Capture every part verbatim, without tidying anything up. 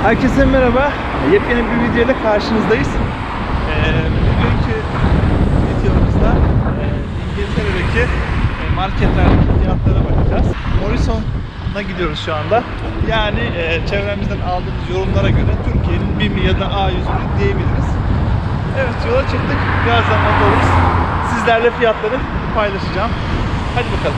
Herkese merhaba. Yepyeni bir videoyla karşınızdayız. Ee, bugünkü videomuzda e, İngiltere'deki e, marketlerdeki fiyatlara bakacağız. Morrison'a gidiyoruz şu anda. Yani e, çevremizden aldığımız yorumlara göre Türkiye'nin BİM ya da A yüzü diyebiliriz. Evet, yola çıktık. Birazdan not oluruz. Sizlerle fiyatları paylaşacağım. Hadi bakalım.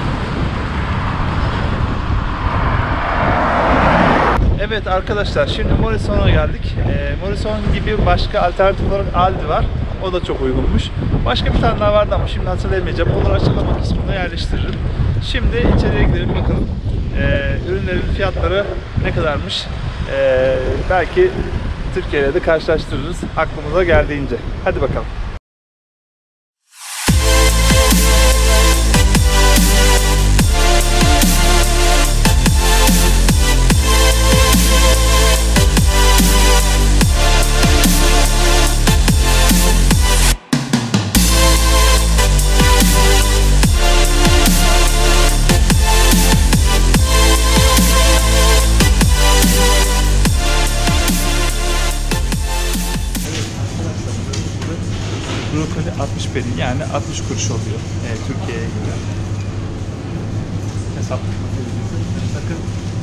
Evet arkadaşlar, şimdi Morrison'a geldik. E, Morrison gibi başka alternatif olarak Aldi var. O da çok uygunmuş. Başka bir tane daha vardı ama şimdi hatırlayamayacağım. Onları açıklama kısmına yerleştiririm. Şimdi içeriye gidelim bakalım. E, ürünlerin fiyatları ne kadarmış? E, belki Türkiye'yle de karşılaştırırız aklımıza geldiğince. Hadi bakalım. Brokoli altmış peni, yani altmış kuruş oluyor e, Türkiye'ye göre. Hesaplama sakın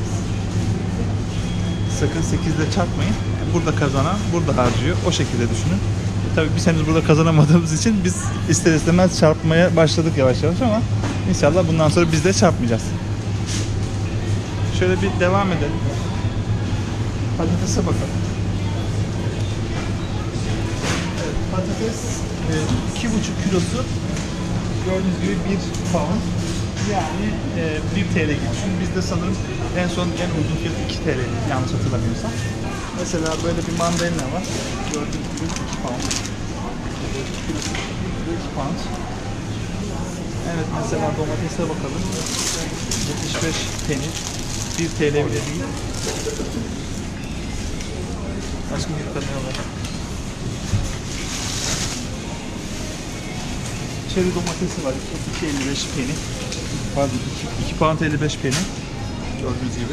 sakın sekizle çarpmayın. Burada kazanan burada harcıyor. O şekilde düşünün. E, tabii biz henüz burada kazanamadığımız için biz ister istemez çarpmaya başladık yavaş yavaş ama inşallah bundan sonra biz de çarpmayacağız. Şöyle bir devam edelim. Patatese bakalım. Evet, patates iki buçuk kilosu gördüğünüz gibi bir pound, yani e, bir T L gibi düşünün. Bizde sanırım en son en uygun fiyat iki T L yanlış hatırlamıyorsam. Mesela böyle bir mandalina var. Gördüğünüz gibi iki pound. iki pound. Evet, mesela domatese bakalım. yetmiş beş peni. bir T L bile değil. Başka bir kanal var. Çeri domatesi var. iki elli beş peni. Pardon, iki pound elli beş peni. Gördüğünüz gibi.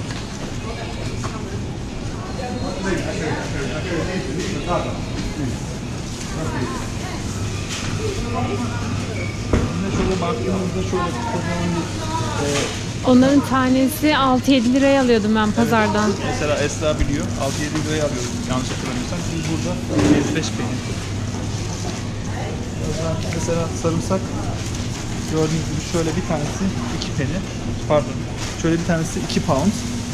Yine şöyle baktığımızda şöyle kocaman bir e, onların tanesi altı yedi liraya alıyordum ben pazardan. mesela Esra biliyor. altı yedi liraya alıyordum yanlış hatırlamıyorsam. Biz burada elli beş peni. Mesela sarımsak gördüğünüz gibi şöyle bir tanesi iki peni. Pardon. Şöyle bir tanesi iki pound.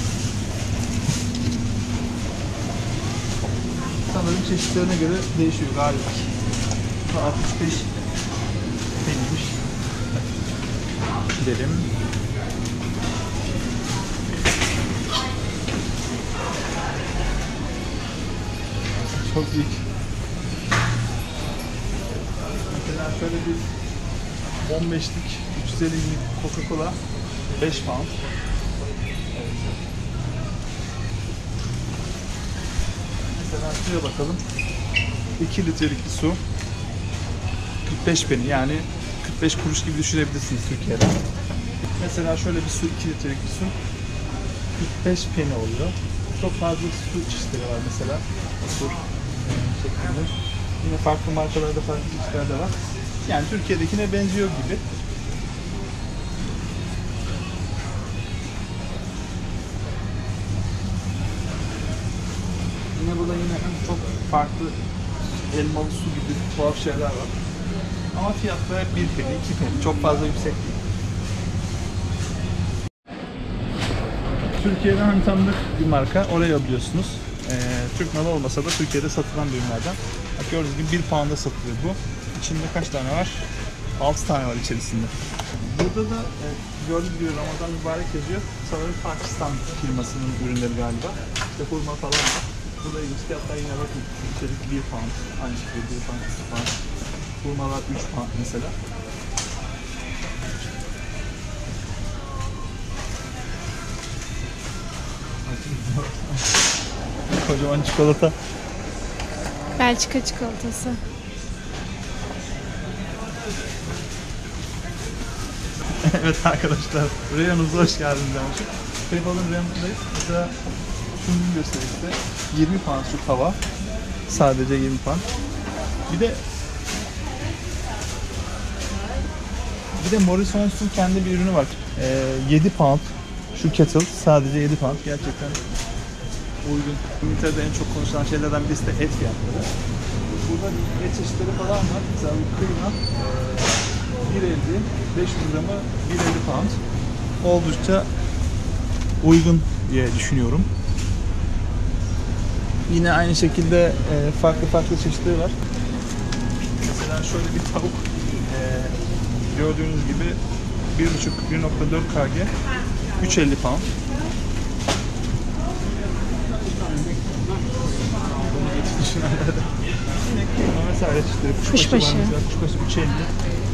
Sanırım çeşitlerine göre değişiyor galiba. altmış beş peniymiş. Gidelim. Çok büyük. Mesela şöyle bir on beşlik üç yüz ellilik Coca-Cola beş pound. Evet. Mesela şuraya bakalım. iki litrelik bir su kırk beş peni, yani kırk beş kuruş gibi düşünebilirsiniz Türkiye'de. Mesela şöyle bir su, iki litrelik bir su kırk beş peni oluyor. Çok fazla su çeşitleri var mesela. Su şeklinde. Yine farklı markalarda farklı çeşitler de var. Yani Türkiye'dekine benziyor gibi. Yine burada yine çok farklı elmalı su gibi tuhaf şeyler var. Ama fiyatları hep bir peni, iki peni. Çok fazla yüksek değil. Türkiye'den hani tanıdık bir marka. Oreo biliyorsunuz. Ee, Türk malı olmasa da Türkiye'de satılan bir ürünlerden. Bak, gördüğünüz gibi bir pound'a satılıyor bu. İçinde kaç tane var? altı tane var içerisinde. Burada da e, gördüğünüz gibi Ramazan mübarek yazıyor. Sanırım Pakistan firmasının ürünleri galiba. İşte hurma falan var. Burada ilginç fiyatlar yine bakın. İçerik bir pound. Aynı şekilde bir pound, iki pound. Hurmalar üç pound mesela. Kocaman çikolata. Belçika çikolatası. Evet arkadaşlar, reyonumuza hoş geldiniz demişim. Paypal'ın reyonundayız. Mesela Tüm gün gösterisi yirmi pound şu tava. Sadece yirmi pound. Bir de bir de Morrisons'un kendi bir ürünü var. Ee, yedi pound şu kettle. Sadece yedi pound. Gerçekten uygun. İngiltere'de en çok konuşulan şeylerden birisi de et fiyatları. Burada et çeşitleri falan var. Mesela bir kıyma bir elli, beş yüz gramı bir elli pound. Oldukça uygun diye düşünüyorum. Yine aynı şekilde e, farklı farklı çeşitleri var. Mesela şöyle bir tavuk e, gördüğünüz gibi bir buçuk bir nokta dört kilogram üç elli pound. Yine kıyma vesaire çeşitleri. Kuşbaşı, Kuşbaşı. var mesela. Kuşbaşı üç elli.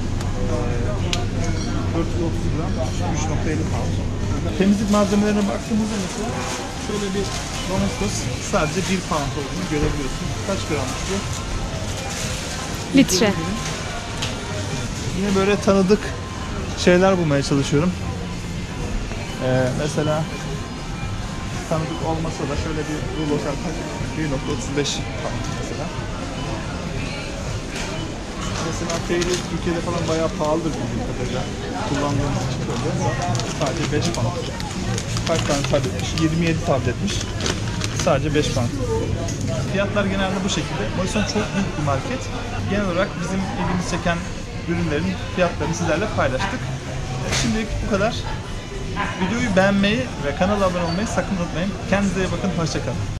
dört yüz otuz gram üç nokta elli pound. Temizlik malzemelerine baktığımızda mesela şöyle bir domestos sadece bir pound olduğunu görebiliyorsunuz. Kaç grammış bu? Litre. Yine böyle tanıdık şeyler bulmaya çalışıyorum. Ee, mesela tanıdık olmasa da şöyle bir rulo serpak bir nokta otuz beş pound mesela. Mesela peynir Türkiye'de falan bayağı pahalıdır bildiğim kadarıyla. Kullandığımız için böyle ama sadece beş pound. Kaç tane tablet etmiş? yirmi yedi tablet etmiş. Sadece beş pound. Fiyatlar genelde bu şekilde. Morrison çok büyük bir market. Genel olarak bizim ilgimizi çeken ürünlerin fiyatlarını sizlerle paylaştık. Şimdilik bu kadar. Videoyu beğenmeyi ve kanala abone olmayı sakın unutmayın. Kendinize iyi bakın. Hoşça kalın.